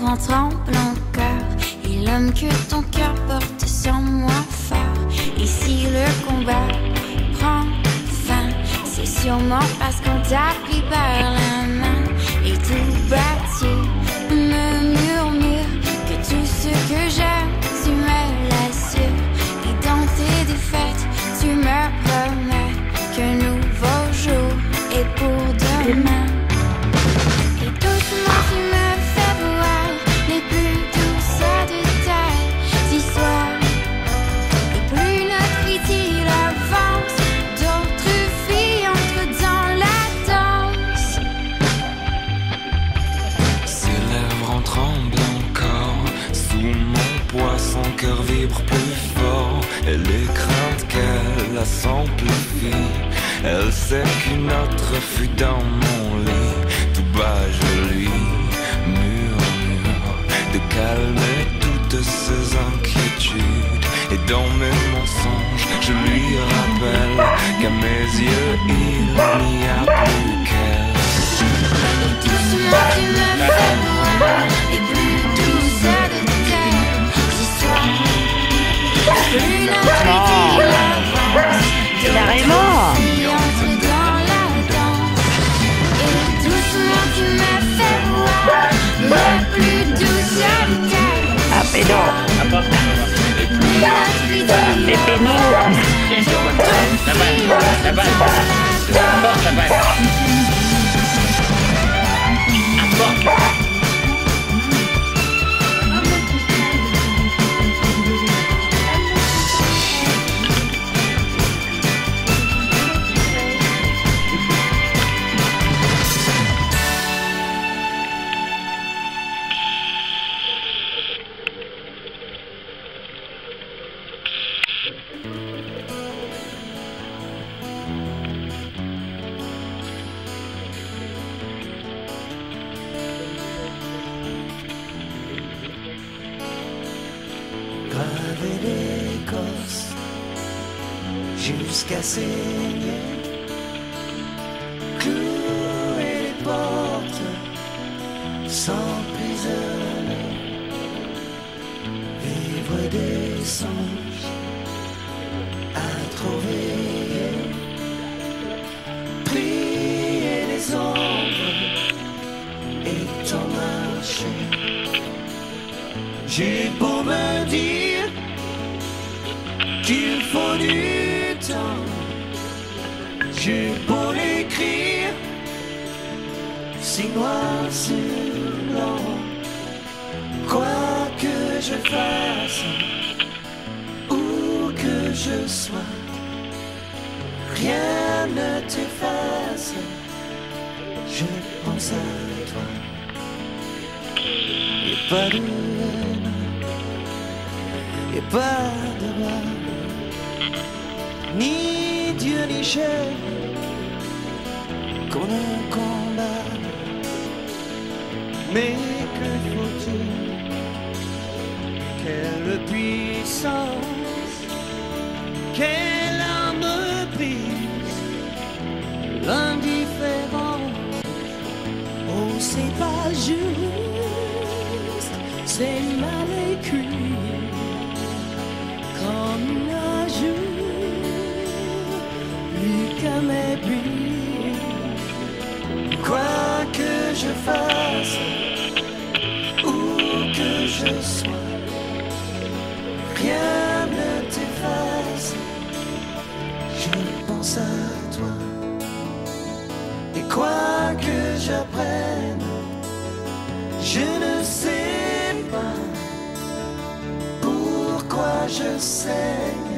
en tremblant cœur, et l'homme que ton cœur porte sur moi fort. Et si le combat prend fin, c'est sûrement parce qu'on t'a pris par la main. Et tout bas tu me murmures que tout ce que j'aime, tu me l'assures. Et dans tes défaites, tu me promets qu'un nouveau jour est pour demain. Et doucement tu me fais voir les plus douces de tes histoires. Et plus notre idylle avance, d'autres filles entrent dans la danse. Ses lèvres en tremblent encore, sous mon poids son cœur vibre plus fort. Et les craintes qu'elle a s'amplifient, elle sait qu'une autre fut dans mon lit. Tout bas je lui murmure de calmer toutes ses inquiétudes. Et dans mes mensonges je lui rappelle qu'à mes yeux il n'y a plus qu'elle. Et doucement tu me fais voir les plus douces de tes histoires. Plus notre idylle avance, Carrément. filles entrent dans la danse. Et doucement tu me fais voir les plus douces de tes Ah, pédo. Plus notre idylle C'est péno. Graver l'écorce jusqu'à saigner, clouer les portes, s'emprisonner, vivre des songes à trop veiller, prier les ombres et ton marcher. J'ai beau me dire qu'il faut du temps, j'ai beau l'écrire si noir sur blanc. Quoi que je fasse, où que je sois, rien ne t'efface. Je pense à toi. Et pas de haine, et pas de mal, ni Dieu ni chair qu'on ne combat. Mais que faut-il? Quelle puissance, quelle âme prise, l'indifférence. Oh, c'est pas juste, c'est mal écrit, comme un jour, plus qu'un mépris. Quoi que je fasse, où que je sois, rien ne t'efface. Je pense à toi, et quoi que j'apprenne, je ne sais pas pourquoi je saigne.